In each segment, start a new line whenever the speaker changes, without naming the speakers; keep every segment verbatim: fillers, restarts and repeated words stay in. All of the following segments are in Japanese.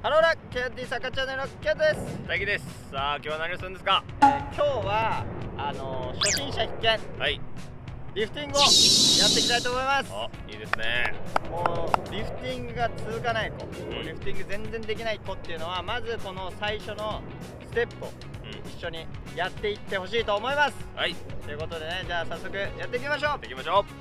ハローラケンティサッカーチャンネルのケントです。
大輝です。さあ今日は何をするんですか？
えー、今日はあのー、初心者必見、
はい、
リフティングをやっていきたいと思います。
あ、いいですね。
もうリフティングが続かない子、
うん、
リフティング全然できない子っていうのはまずこの最初のステップを一緒にやっていってほしいと思います。
はい、
ということでね、じゃあ早速やっていきましょう。
やっていきましょう。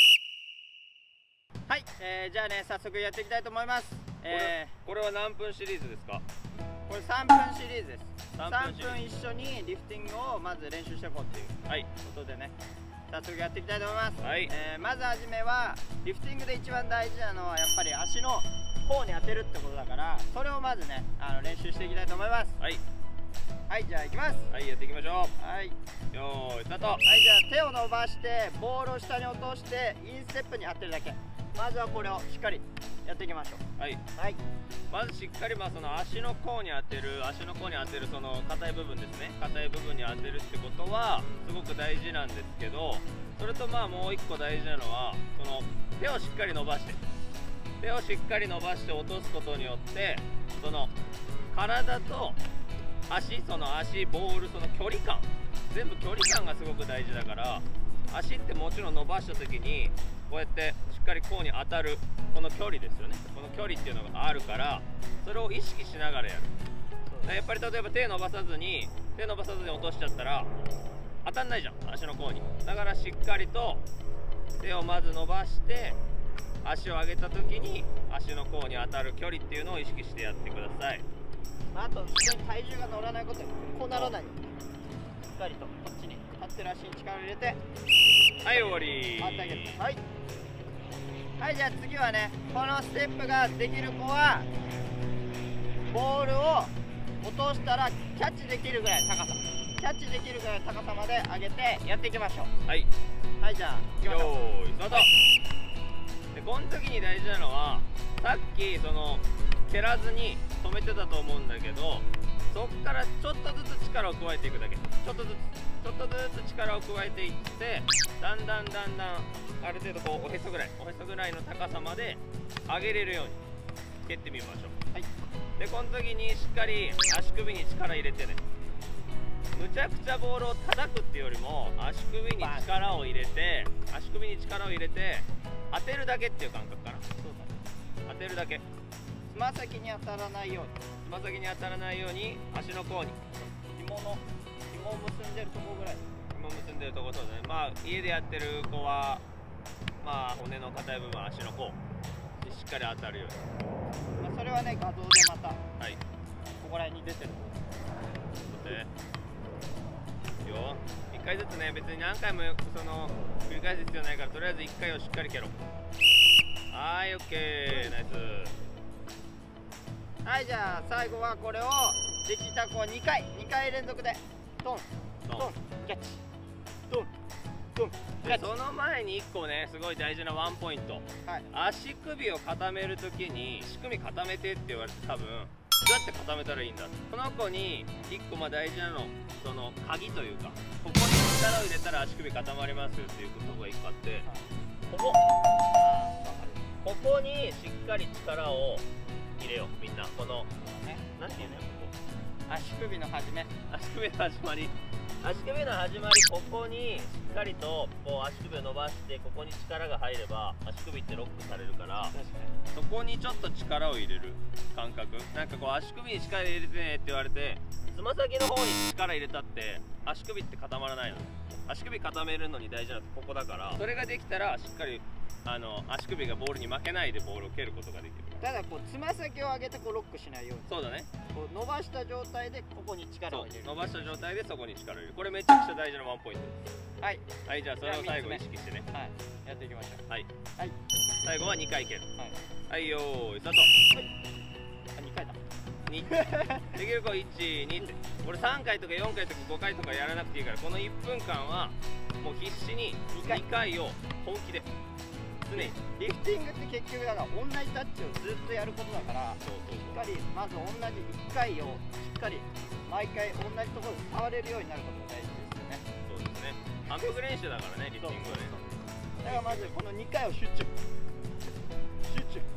はい、えー、じゃあね早速やっていきたいと思います。
えー、これ、これは何分シリーズですか？
これさんぷんシリーズです。
さんぷん
一緒にリフティングをまず練習していこうっていうことでね、早速やっていきたいと思います。はい、えー、まずはじめはリフティングで一番大事なのはやっぱり足の甲に当てるってことだから、それをまずねあの練習していきたいと思います。はい、はい、じゃあいきます。
はい、やっていきましょう。はい、よーいスタート。
はい、じゃあ手を伸ばしてボールを下に落としてインステップに当てるだけ。まずはこれをしっかりやっていきましょう。はい、はい、
まずしっかりまあその足の甲に当てる足の甲に当てるその硬い部分ですね。硬い部分に当てるってことはすごく大事なんですけど、それとまあもう一個大事なのはその手をしっかり伸ばして手をしっかり伸ばして落とすことによってその体と足、その足ボールその距離感、全部距離感がすごく大事だから、足ってもちろん伸ばした時にこうやってしっかり甲に当たるこの距離ですよね。この距離っていうのがあるから、それを意識しながらやる。やっぱり例えば手伸ばさずに手伸ばさずに落としちゃったら当たんないじゃん、足の甲に。だからしっかりと手をまず伸ばして足を上げた時に足の甲に当たる距離っていうのを意識してやってください。
あと後ろに体重が乗らないこと、こうならないようにしっかりとこっちに立ってる足に力を入れて、
はい、終わり。
回ってあげる。はい、はい、じゃあ次はね、このステップができる子はボールを落としたらキャッチできるぐらい高さキャッチできるぐらいの高さまで上げてやっていきましょう。はい、はい、じゃあいきましょう。
よーいスタート。でこの時に大事なのはさっきその蹴らずに止めてたと思うんだけど、そっからちょっとずつ力を加えていくだけ。ちょっとずつちょっとずつ力を加えていって、だんだんだんだんある程度こうおへそぐらいおへそぐらいの高さまで上げれるように蹴ってみましょう。はい、でこの時にしっかり足首に力入れてね。むちゃくちゃボールを叩くっていうよりも足首に力を入れて足首に力を入れて当てるだけっていう感覚かな。そうだ、当てるだけ。
つま先に当たらないように
つま先に当たらないように足の甲に
紐の紐を結んでるところぐらい
紐を結んでるところ。そうだね。まあ家でやってる子はまあ骨の硬い部分足の甲にしっかり当たるよう
に、まあ、それはね画像でまた、はい、ここら辺に出てる
とでよ。いっかいずつね、別に何回もその繰り返す必要ないから、とりあえずいっかいをしっかり蹴ろう。はい、オッケー、ナイス。
はい、じゃあ最後はこれをできた子をにかいにかい連続でトントンキャッチトントンキャッチ。
その前にいっこね、すごい大事なワンポイント、はい、足首を固めるときに足首固めてって言われて、多分どうやって固めたらいいんだ。この子にいっこまあ大事なの、その鍵というか、ここに力を入れたら足首固まりますよっていうことがいっこあって、はい、ここここにしっかり力を入れよう。みんなこのね、なんていうのよ、ここ
足首の始め
足首の始まり足首の始まり、ここにしっかりとこう足首を伸ばして、ここに力が入れば足首ってロックされるから、そこにちょっと力を入れる感覚。なんかこう足首に力入れてねって言われて、つま先の方に力入れたって足首って固まらないの。足首固めるのに大事なのここだから、それができたらしっかりあの足首がボールに負けないでボールを蹴ることができる。
ただこうつま先を上げてこうロックしないように。
そうだね。こう
伸ばした状態でここに力を入れる。
伸ばした状態でそこに力を入れる。これめちゃくちゃ大事なワンポイントです。はい、はい、じゃあそれを最後意識してね、はい、
やっていきましょう。はい、
はい、最後はにかい蹴る。はい、はい、よーいスタート。はい、
あ、にかいだ。
にできる子いち、にって、これさんかいとかよんかいとかごかいとかやらなくていいから、このいっぷんかんはもう必死ににかいを本気で常に。
リフティングって結局だから同じタッチをずっとやることだから、そうそうそう、しっかりまず同じいっかいをしっかり毎回同じところで触れるようになることが大事ですよね。
そうですね。反復練習だからね、リフティングはね。
だからまずこのにかいを集中集中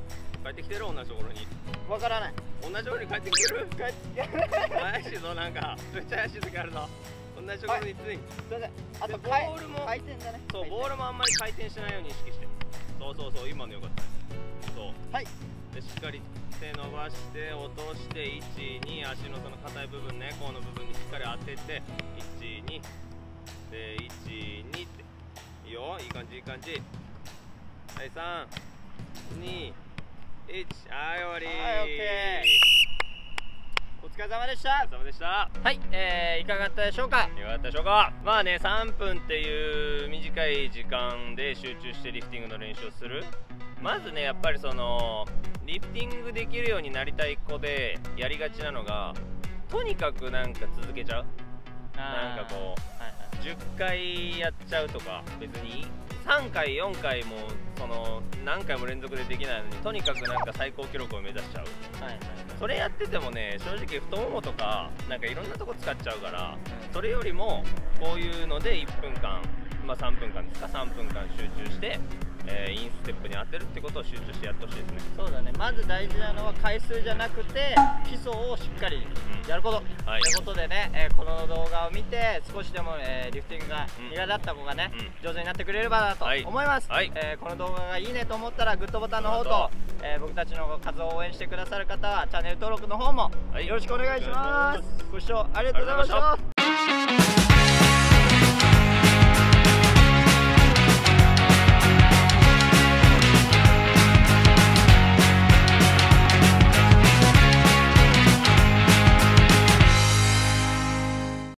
帰ってきてる同じところに。
わからない。
同じところに帰ってきてる。
帰って
怪しいぞ、なんかめっちゃ怪しい時あるぞ。同じところについに、
すいません。あと
でボールも
回転だね。
そうボールもあんまり回転しないように意識して。そうそうそう、今のよかったです。そう
はい
でしっかり手伸ばして落としていちに、足のその硬い部分ね、甲の部分にしっかり当てていちにでいちにっていいよ、いい感じいい感じ。はいさんにいち、はい終わりー。
はいオッケー。お疲れ様でした
お疲れ様でした。
はい、えー、いかがだったでしょうか。
いかがだったでしょうか。まあね、さんぷんっていう短い時間で集中してリフティングの練習をする。まずね、やっぱりそのリフティングできるようになりたい子でやりがちなのが、とにかくなんか続けちゃう。なんかこう、
はいはい、
じゅっかいやっちゃうとか、別にさんかいよんかいもその何回も連続でできないのに、とにかくなんか最高記録を目指しちゃう。
はいはい、
それやっててもね、正直太ももとかなんかいろんなとこ使っちゃうから、それよりもこういうのでいっぷんかん、まあさんぷんかんですか、さんぷんかん集中して、えー、インステップに当てるってことを集中してやってほしいですね。
そうだね。まず大事なのは回数じゃなくて基礎をしっかりやること、うん、
はい、
ということでね、えー、この動画を見て少しでも、えー、リフティングが苦手だった子がね、うん、上手になってくれればなと思います、はい、えー、この動画がいいねと思ったらグッドボタンの方と、えー、僕たちの活動を応援してくださる方はチャンネル登録の方もよろしくお願いします。ご視聴ありがとうございました。